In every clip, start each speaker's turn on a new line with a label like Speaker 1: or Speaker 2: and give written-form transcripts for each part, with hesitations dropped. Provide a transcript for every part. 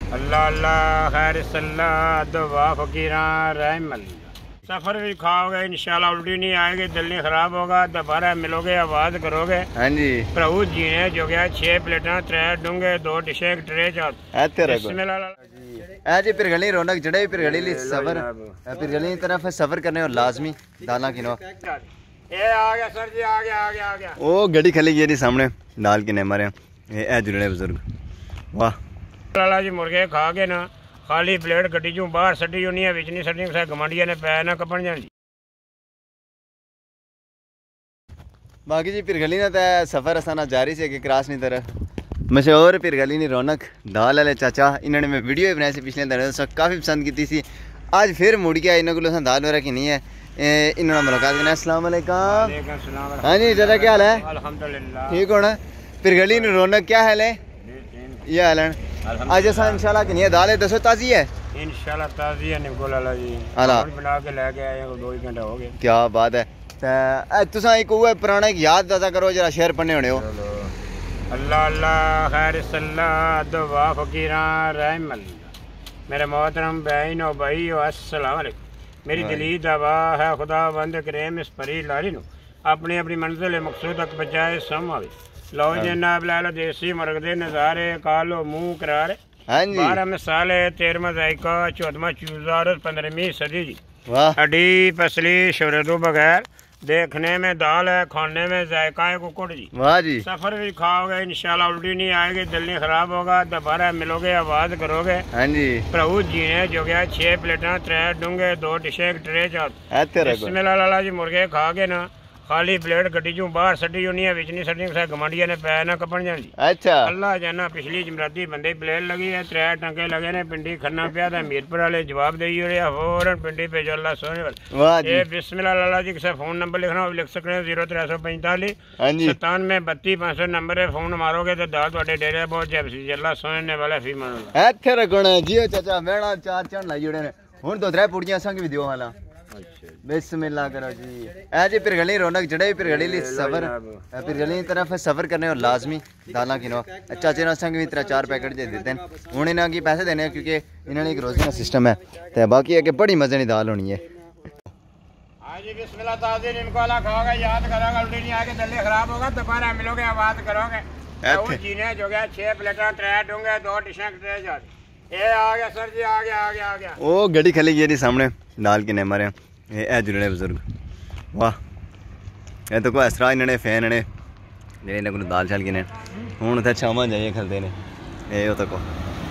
Speaker 1: अल्लाह अल्लाह खैर सल्ला दुआ फकीरा रहमल। सफर भी खाओगे इंशाल्लाह, उल्टी नहीं आएगी, दिल नहीं खराब होगा, दोबारा मिलोगे आवाज करोगे।
Speaker 2: हाँ जी
Speaker 1: प्रभु जी ने जो गया 6 प्लेटा 3 डूंगे 2 डिशे 1 ट्रे
Speaker 2: जी फिर गली रौनक जड़े फिर गली ली सफर फिर गली की तरफ सफर करने और लाजमी दाना किनो
Speaker 1: ये आ गया सर जी, आ गया आ गया आ गया।
Speaker 2: ओ गड्डी खली गई सामने दाल किने मारे ए जुड़े बुजुर्ग वाह
Speaker 1: लाला जी मुर्गे खा के ना खाली प्लेट गड्डी चों बाहर सटी होनी है, विच नहीं सटी, गमांडिया ने पै ना कपन जानी।
Speaker 2: बाकी जी फिर गली ना तो सफर असाना जारी से कि क्रॉस नहीं तरह मशहूर फिर गली नहीं रौनक दाल वाले चाचा इन्होंने मैं वीडियो भी बनाई सी पिछले दिन काफ़ी पसंद की थी। आज फिर मुड़ गया इन्होंने को दाल वगैरह की नहीं है, इन्होंने मुलाकात करना। अस्सलाम वालेकुम। हाँ जी चाचा क्या हाल है? अल्हम्दुलिल्लाह ठीक होना। फिर गली नहीं रौनक क्या हाल है? ये हाल है आज असा इंशाल्लाह कि नहीं दाल है दसो ताज़ी है
Speaker 1: इंशाल्लाह ताज़ी है निको लाला जी बना के लेके आए 2 घंटे हो गए।
Speaker 2: क्या बात है। तुसा एक वो पुराना एक याद दादा करो जरा शेयर पढ़ने होने हो।
Speaker 1: अल्लाह अल्लाह खैर सल्ला दुआ फकीरा रहमल। मेरे मोहतरम बहन और भाई अस्सलाम वालेकुम। मेरी दिली दवा है खुदा बंद करेम इस परी लारी नु अपनी अपनी मंजिल मकसूद तक पहुंचाए सम आवे। लो जनाब लालो देसी मुर्ग दे नज़ारे कालो मुंह करारे।
Speaker 2: हाँ जी
Speaker 1: 12 मिसाले 13वां जायका 14वां चूजा और 15वीं सदी जी।
Speaker 2: वाह
Speaker 1: हड्डी पसली शोरदो बगैर देखने में दाल है, खाने में जायका है कुकुड़ जी।
Speaker 2: वाह जी
Speaker 1: सफर भी खाओगे इंशाल्लाह, उल्टी नहीं आएगी, दिल नहीं खराब होगा, दोबारा मिलोगे आवाज करोगे।
Speaker 2: हाँ जी
Speaker 1: प्रभु जी ने जो गया 6 प्लेटा 3 डूंगे 2 डिशे 1 ट्रे बिस्मिल्लाह लाला जी मुर्गे खा के ना खाली प्लेट गड्डी चों बाहर सटी होनी है, विच नहीं सटी, गमांडिया ने पै ना कपन जानी।
Speaker 2: अच्छा
Speaker 1: अल्लाह जाना पिछली जमराती बंदे प्लेट लगी है, 3 टंके लगे ने, पिंडी खन्ना पिया था, मीरपुर वाले जवाब दे फौरन पिंडी भेजो अल्लाह सोने वाले। ये बिस्मिल्लाह लाला जी किसी फोन नंबर लिखना हो लिख सकते हैं 0345 97 32 500 नंबर है। फोन मारोगे तो दाल थोड़े डेरे बहुत जैसी अल्लाह सोने वाला फी मानो
Speaker 2: इत्थे रखना जियो चाचा मेरा 4 चढ़ लाई जुड़े ने हुन तो 3 पुड़ियां संग भी दियो वाला। बिस्मिल्लाह करो जी। ए जी फिर गली रौनक जड़े फिर गली ली सफर फिर गली की तरफ सफर करने और लाजमी दाना किनो चाचे ने संग भी 3-4 पैकेट दे देते हैं। हूँ इन्हें की पैसे देने क्योंकि इन्होंने एक रोजी का सिस्टम है तो बाकी है कि बड़ी मजे की दाल होनी है।
Speaker 1: हाँ जी बिस्मिल्लाह ताज़ी इनको अल्लाह खाओगे याद करोगे, उल्टी नहीं आएगी, दिल खराब होगा, दोबारा मिलोगे आवाज करोगे। जी ने जो गया 6 प्लेटा 3 डूंगे 2 डिशे ट्रे ये आ गया सर जी, आ गया आ गया आ गया।
Speaker 2: ओ गड्डी खली गई सामने दाल किने मारे ए जुड़े बुजुर्ग वाह ये तो कोई असरा इन्होंने फैन ने इन्हें को दाल चाल किने हूँ तो शाम जाइए खलते ने ये तो को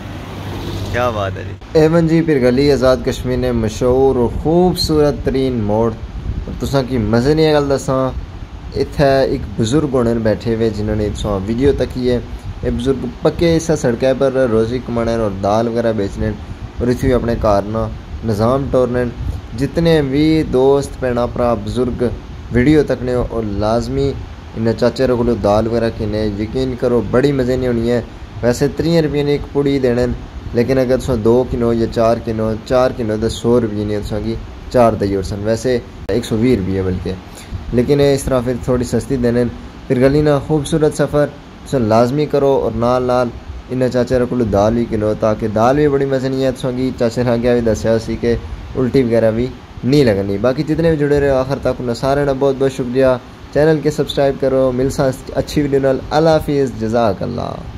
Speaker 2: क्या बात है जी। एवन जी फिर गली आज़ाद कश्मीर ने मशहूर और खूबसूरत तरीन मोड़ तुसा की मज़े नहीं गल दसा इत्थे एक बुजुर्ग होने बैठे हुए जिन्होंने तुसा वीडियो तकी है। ये बुजुर्ग पक्के इस सड़क पर रोज़ी कमाने और दाल वगैरह बेचने और इतने अपने घर ना निज़ाम टोरने। जितने भी दोस्त भैन भरा बुजुर्ग वीडियो तकने और लाजमी इन चाचे को दाल वगैरह किने यकीन करो बड़ी मज़े नहीं होनी है। वैसे 3 रुपये ने एक पुड़ी देने लेकिन अगर तुम 2 किलो या 4 किलो तो 100 रुपये नहीं तुम 4 दई और सन वैसे 120 रुपये बल्कि, लेकिन इस तरह फिर थोड़ी सस्ती देने। फिर गली ना खूबसूरत सफ़र तुम लाजमी करो और नाल नाल इन चाचे को दाल भी किलो ताकि दाल भी बड़ी मज़े नहीं है तुम चाचे ने आगे भी दसिया सी कि उल्टी वगैरह भी नहीं लगनी। बाकी जितने भी जुड़े रहे आखिर तक उन्हें सारे ने बहुत बहुत शुक्रिया। चैनल के सब्सक्राइब करो, मिलसा अच्छी वीडियो नाल। अल्लाह हाफिज़, जज़ाकल्लाह।